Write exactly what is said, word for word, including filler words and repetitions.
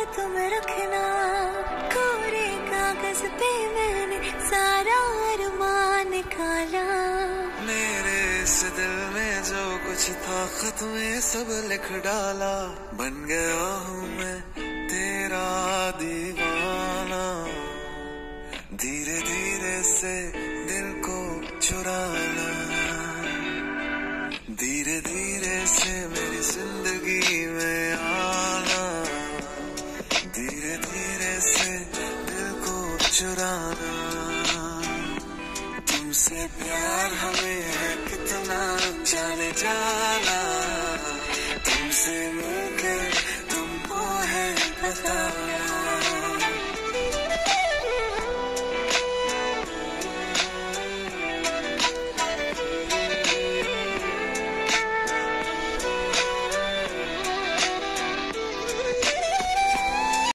तुम रखना, कोरे कागज पे मैंने सारा अरमान निकाला। मेरे इस दिल में जो कुछ था खत में सब लिख डाला, बन गया हूँ मैं तेरा दीवाना। धीरे धीरे से दिल को चुराना, धीरे धीरे से मेरी जिंदगी में आना, धीरे धीरे से दिल को चुराना। तुमसे प्यार हमें है कितना जाने जाना।